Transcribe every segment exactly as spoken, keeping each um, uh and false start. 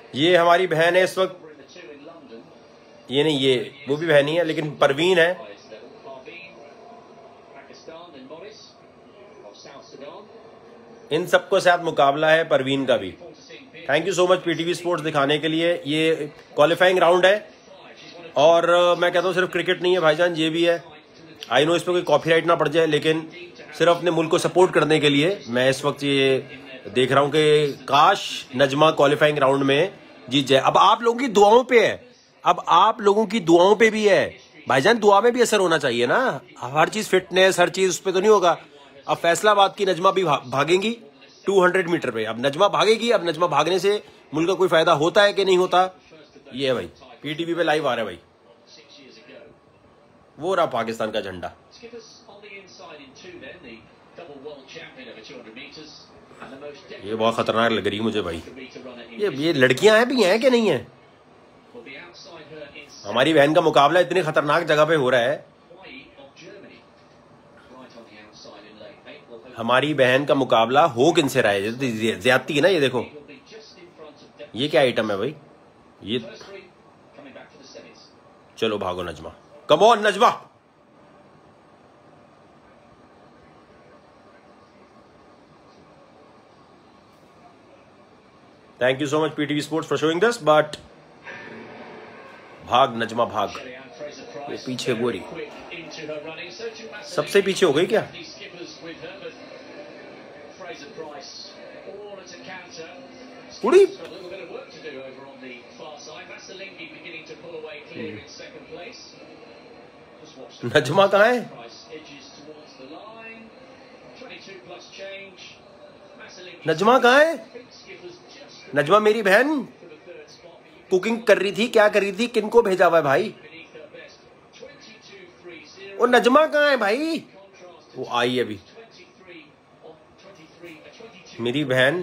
ये हमारी बहन है इस वक्त, ये नहीं, ये वो भी बहन ही है, लेकिन परवीन है। इन सबको साथ मुकाबला है, परवीन का भी। Thank you so much PTV sports दिखाने के लिए। ये क्वालिफाइंग राउंड है और मैं कहता हूँ सिर्फ क्रिकेट नहीं है भाईजान, ये भी है। आई नो इस पर कोई कॉपीराइट ना पड़ जाए, लेकिन सिर्फ अपने मुल्क को सपोर्ट करने के लिए मैं इस वक्त ये देख रहा हूँ कि काश नजमा क्वालिफाइंग राउंड में जीत जाए। अब आप लोगों की दुआओं पे है, अब आप लोगों की दुआओं पे भी है भाईजान, दुआ में भी असर होना चाहिए ना। हर चीज फिटनेस, हर चीज उस पर तो नहीं होगा। अब फैसलाबाद की नजमा भी भा, भागेंगी दो सौ मीटर पे। अब नजमा भागेगी, अब नजमा भागने से मुल्क का कोई फायदा होता है कि नहीं होता, ये है भाई। पीटीवी पे लाइव आ रहा है भाई, वो रहा पाकिस्तान का झंडा। ये बहुत खतरनाक लग रही है मुझे भाई। ये ये लड़कियां हैं भी हैं कि नहीं है? हमारी बहन का मुकाबला इतनी खतरनाक जगह पे हो रहा है। हमारी बहन का मुकाबला हो किन से रहा है? ज्यादती है ना ये। देखो ये क्या आइटम है भाई, ये चलो भागो Najma, come on Najma. Thank you so much PTV sports for showing this, but भाग नजमा भाग। ये पीछे गोरी सबसे पीछे हो गई क्या? उड़ी नजमा कहाँ है? नजमा कहाँ है? नजमा मेरी बहन कुकिंग कर रही थी, क्या कर रही थी, किनको भेजा हुआ है भाई? वो नजमा कहाँ है भाई? वो आई अभी मेरी बहन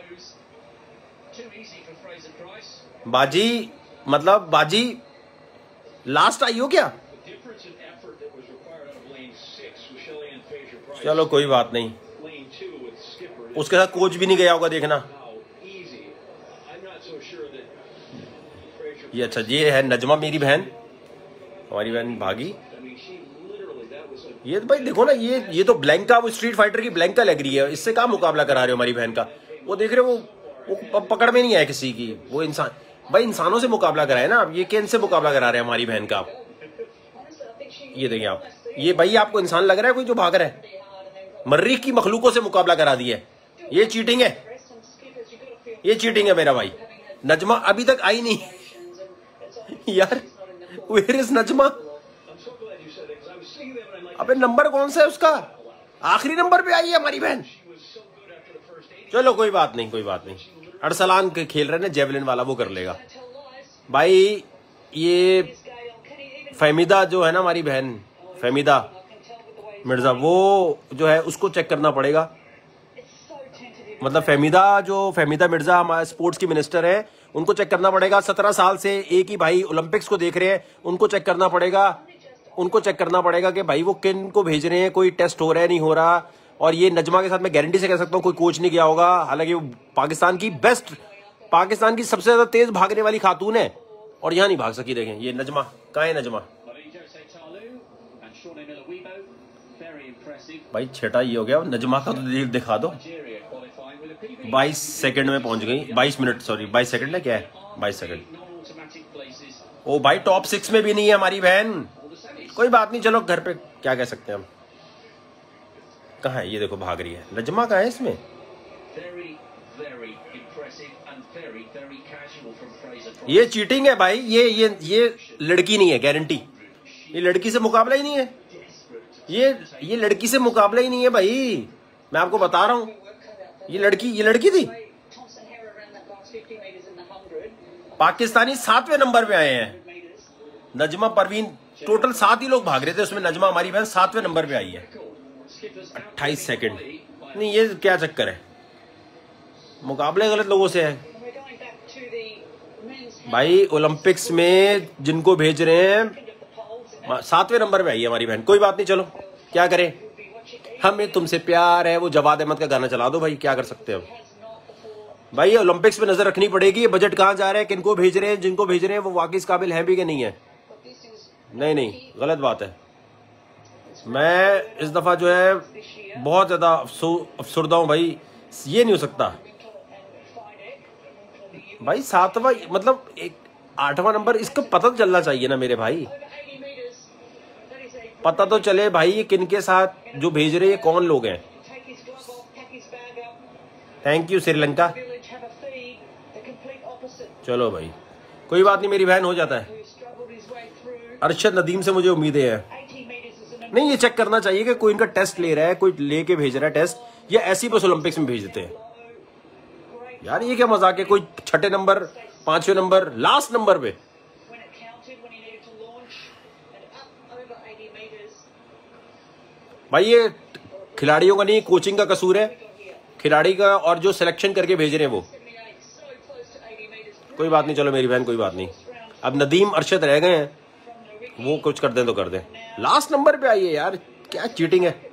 बाजी, मतलब बाजी लास्ट आई हो क्या? चलो कोई बात नहीं, उसके साथ कोच भी नहीं गया होगा देखना। ये अच्छा, ये है नजमा मेरी बहन, हमारी बहन भागी। ये तो भाई देखो ना, ये ये तो ब्लैंका, वो स्ट्रीट फाइटर की ब्लैंका लग रही है। इससे क्या मुकाबला करा रहे हो हमारी बहन का? वो देख रहे हो, वो, वो पकड़ में नहीं आया किसी की। वो इंसान भाई, इंसानों से मुकाबला करा है ना। अब ये किन से मुकाबला करा रहे हैं हमारी बहन का? ये देखिए आप, ये भाई आपको इंसान लग रहा है कोई जो भाग रहा है? मर्रीख की मखलूकों से मुकाबला करा दिया है। ये चीटिंग है, ये चीटिंग है मेरा भाई। नजमा अभी तक आई नहीं यार, वेयर इज नजमा? अबे नंबर कौन सा है उसका? आखिरी नंबर पे आई है हमारी बहन। चलो कोई बात नहीं, कोई बात नहीं। अरसलान के खेल रहे ना जेवलिन वाला, वो कर लेगा भाई। ये फहमीदा जो है ना हमारी बहन, फहमीदा मिर्जा, वो जो है उसको चेक करना पड़ेगा। मतलब फहमीदा जो फहमीदा मिर्जा हमारे स्पोर्ट्स की मिनिस्टर है, उनको चेक करना पड़ेगा। सत्रह साल से एक ही भाई ओलंपिक्स को देख रहे हैं, उनको चेक करना पड़ेगा। उनको चेक करना पड़ेगा कि भाई वो किन को भेज रहे हैं, कोई टेस्ट हो रहा है नहीं हो रहा। और ये नजमा के साथ मैं गारंटी से कह सकता हूँ कोई कोच नहीं गया होगा। हालांकि वो पाकिस्तान की बेस्ट, पाकिस्तान की सबसे ज्यादा तेज भागने वाली खातून है और यहाँ नहीं भाग सकी। देखें ये नजमा, कहाँ है नजमा? भाई छठा ये हो गया, नजमा का तो दिखा दो। बाईस सेकंड में पहुंच गई, बाईस मिनट सॉरी बाईस सेकंड है क्या है, बाईस सेकंड। ओ भाई टॉप सिक्स में भी नहीं है हमारी बहन। कोई बात नहीं, चलो घर पे क्या कह सकते हैं हम। कहाँ है ये? देखो भाग रही है नजमा, कहाँ है इसमें? ये चीटिंग है भाई। ये ये ये लड़की नहीं है, गारंटी। ये लड़की से मुकाबला ही नहीं है। ये ये लड़की से मुकाबला ही नहीं है भाई, मैं आपको बता रहा हूं। ये लड़की ये लड़की थी। पाकिस्तानी सातवें नंबर पे आए हैं। नजमा परवीन, टोटल सात ही लोग भाग रहे थे, उसमें नजमा हमारी बहन सातवें नंबर पे आई है। अट्ठाईस सेकंड। नहीं ये क्या चक्कर है? मुकाबले गलत लोगों से है भाई। ओलंपिक्स में जिनको भेज रहे हैं सातवें नंबर पे आई है हमारी बहन। कोई बात नहीं, चलो क्या करें, हमें तुमसे प्यार है। वो जवाद अहमद का गाना चला दो भाई, क्या कर सकते हैं हम। भाई ओलंपिक्स में नजर रखनी पड़ेगी, ये बजट कहाँ जा रहे हैं, किनको भेज रहे हैं, जिनको भेज रहे हैं वो वाकई इस काबिल है भी कि नहीं है। नहीं नहीं, गलत बात है। मैं इस दफा जो है बहुत ज्यादा अफसुर्दा हूं भाई, ये नहीं हो सकता भाई। सातवां मतलब एक आठवां नंबर, इसको पता तो चलना चाहिए ना मेरे भाई, पता तो चले भाई ये किनके साथ जो भेज रहे हैं कौन लोग हैं। Thank you Sri Lanka. चलो भाई कोई बात नहीं, मेरी बहन हो जाता है। अरशद नदीम से मुझे उम्मीदें हैं। नहीं, ये चेक करना चाहिए कि कोई इनका टेस्ट ले रहा है, कोई लेके भेज रहा है टेस्ट, या ऐसी बस ओलंपिक्स में भेज देते हैं यार। ये क्या मजाक है, कोई छठे नंबर, पांचवें नंबर, लास्ट नंबर पे। भाई ये खिलाड़ियों का नहीं, कोचिंग का कसूर है, खिलाड़ी का, और जो सिलेक्शन करके भेज रहे हैं वो। कोई बात नहीं, चलो मेरी बहन कोई बात नहीं। अब नदीम अरशद रह गए हैं, वो कुछ कर दें तो कर दें। लास्ट नंबर पे आइए यार, क्या चीटिंग है।